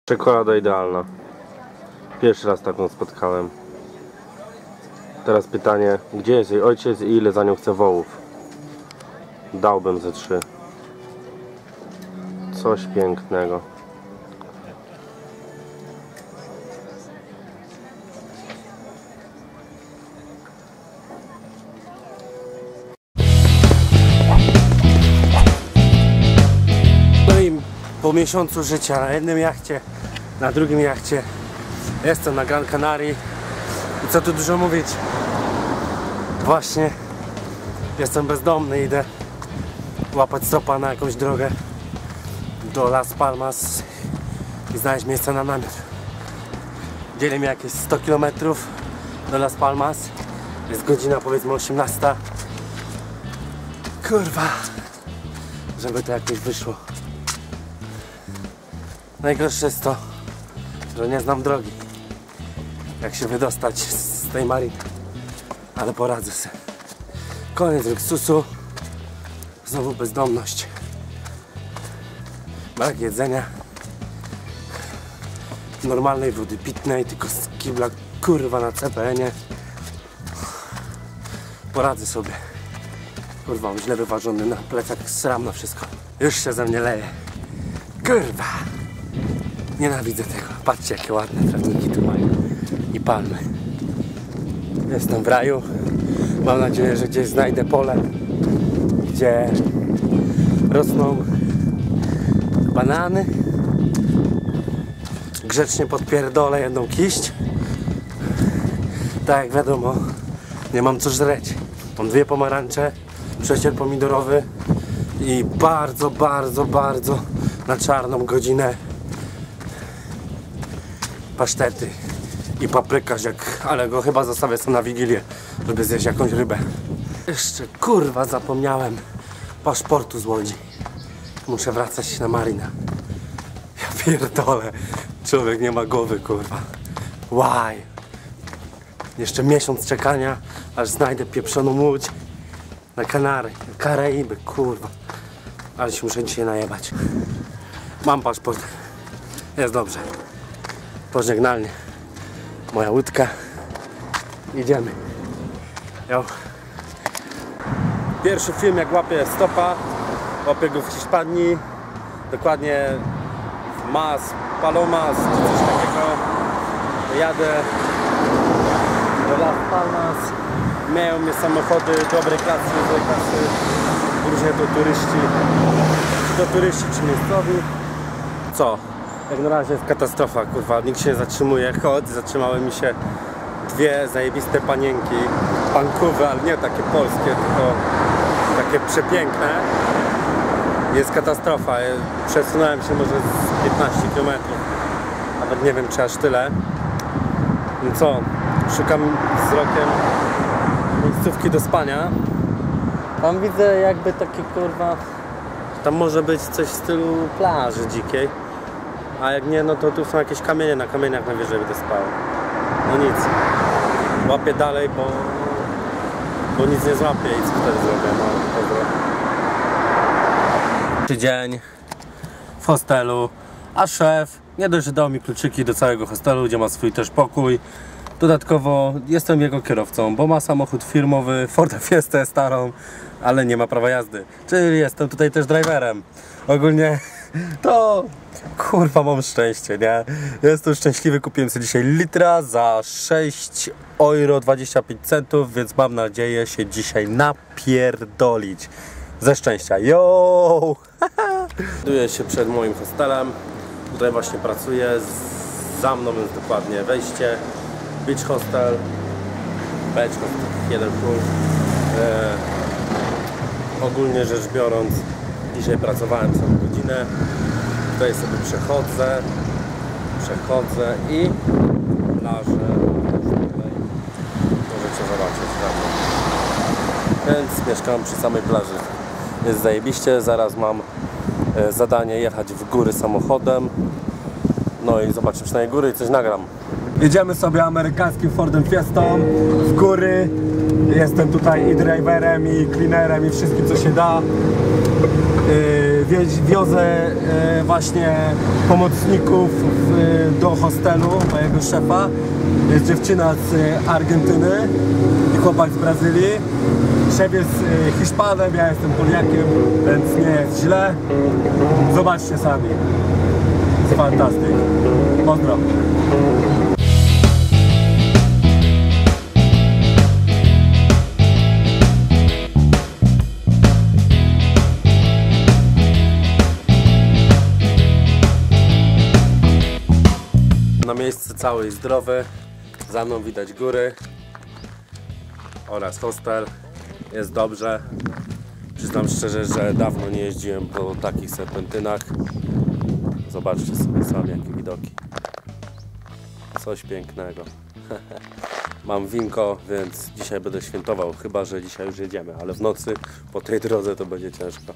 Czekolada idealna. Pierwszy raz taką spotkałem. Teraz pytanie, gdzie jest jej ojciec i ile za nią chce wołów? Dałbym ze 3. Coś pięknego. No i po miesiącu życia na jednym jachcie, na drugim jachcie jestem na Gran Canaria i co tu dużo mówić, właśnie jestem bezdomny, idę łapać stopa na jakąś drogę do Las Palmas i znaleźć miejsce na namiot. Dzieli mi jakieś 100 km do Las Palmas, jest godzina powiedzmy 18. Kurwa, żeby to jakoś wyszło. Najgorsze jest to, że nie znam drogi, jak się wydostać z tej mariny, ale poradzę sobie. Koniec luksusu, znowu bezdomność, brak jedzenia, normalnej wody pitnej, tylko z kibla kurwa na CPN-ie. Poradzę sobie. Kurwa, mam źle wyważony na plecach, sram na wszystko. Już się ze mnie leje. Kurwa! Nienawidzę tego. Patrzcie, jakie ładne trawniki tu mają. I palmy. Jestem w raju. Mam nadzieję, że gdzieś znajdę pole, gdzie rosną banany. Grzecznie podpierdolę jedną kiść. Tak jak wiadomo, nie mam co żreć. Mam 2 pomarańcze, przecier pomidorowy i bardzo na czarną godzinę pasztety i paprykarz, ale go chyba zostawię sobie na Wigilię, żeby zjeść jakąś rybę. Jeszcze kurwa zapomniałem paszportu z Łodzi. Muszę wracać na marynę. Ja pierdolę, człowiek nie ma głowy, kurwa. Why? Jeszcze miesiąc czekania, aż znajdę pieprzoną łódź na Kanary, Karaiby, kurwa. Ale się muszę dzisiaj najebać. Mam paszport, jest dobrze. Pożegnalnie. Moja łódka. Idziemy. Yo. Pierwszy film, jak łapię stopa. Łapię go w Hiszpanii. Dokładnie w Mas Palomas, czy coś takiego. Jadę do Las Palmas. Mają mnie samochody dobrej klasy, złej klasy. Różnie to turyści czy miejscowi. Co? Jak na razie jest katastrofa, kurwa, nikt się nie zatrzymuje. Chodź, zatrzymały mi się 2 zajebiste panienki, bankowe, ale nie takie polskie, tylko takie przepiękne. Jest katastrofa, przesunąłem się może z 15 km, nawet nie wiem czy aż tyle. No co, szukam wzrokiem miejscówki do spania. Tam widzę jakby takie kurwa, tam może być coś w stylu plaży dzikiej. A jak nie, no to tu są jakieś kamienie, na kamieniach najwyżej będę spał. No nic. Łapię dalej, bo nic nie złapię i co wtedy zrobię, no dobra. Dzień w hostelu, a szef nie dość, że dał mi kluczyki do całego hostelu, gdzie ma swój też pokój. Dodatkowo jestem jego kierowcą, bo ma samochód firmowy, Forda Fiestę starą, ale nie ma prawa jazdy. Czyli jestem tutaj też driverem. Ogólnie to kurwa mam szczęście, nie? Jestem szczęśliwy, kupiłem sobie dzisiaj litra za 6,25 €, więc mam nadzieję się dzisiaj napierdolić ze szczęścia. Yo! Znajduję się przed moim hostelem. Tutaj właśnie pracuję. Za mną jest dokładnie wejście. Beach Hostel. Beach Hostel 1 punkt. Ogólnie rzecz biorąc, dzisiaj pracowałem całą godzinę. Tutaj sobie przechodzę i plażę tutaj możecie zobaczyć, prawda? Więc mieszkam przy samej plaży. Jest zajebiście, zaraz mam zadanie jechać w góry samochodem. No i zobaczymy na góry i coś nagram. Jedziemy sobie amerykańskim Fordem Fiestą w góry. Jestem tutaj i driverem, i cleanerem, i wszystkim co się da. wiozę właśnie pomocników do hostelu mojego szefa. Jest dziewczyna z Argentyny i chłopak z Brazylii. Szef jest Hiszpanem, ja jestem Poliakiem, więc nie jest źle. Zobaczcie sami. Jest fantastyk. Pozdro. Na miejsce cały i zdrowy. Za mną widać góry oraz hostel. Jest dobrze. Przyznam szczerze, że dawno nie jeździłem po takich serpentynach. Zobaczcie sobie sami, jakie widoki. Coś pięknego. Mam winko, więc dzisiaj będę świętował. Chyba że dzisiaj już jedziemy, ale w nocy po tej drodze to będzie ciężko.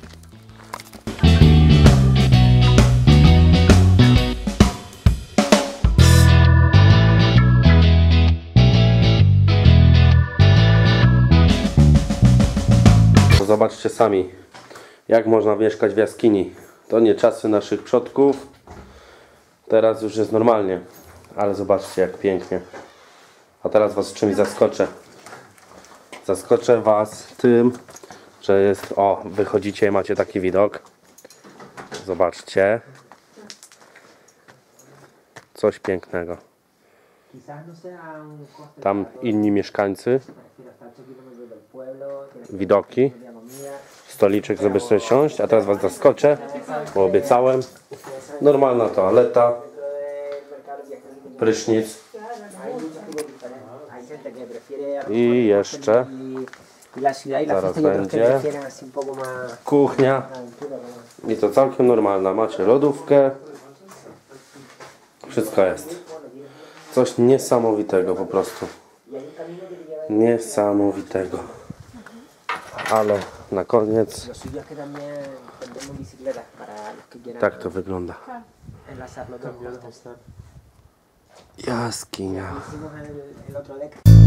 Zobaczcie sami, jak można mieszkać w jaskini. To nie czasy naszych przodków. Teraz już jest normalnie. Ale zobaczcie, jak pięknie. A teraz was czymś zaskoczę. Zaskoczę was tym, że jest... O, wychodzicie i macie taki widok. Zobaczcie. Coś pięknego. Tam inni mieszkańcy. Widoki. Stoliczek, żeby sobie siąść. A teraz was zaskoczę, bo obiecałem. Normalna toaleta. Prysznic. I jeszcze zaraz będzie kuchnia. I to całkiem normalna. Macie lodówkę. Wszystko jest. Coś niesamowitego po prostu. Niesamowitego. Ale na koniec tak to wygląda. Jaskinia.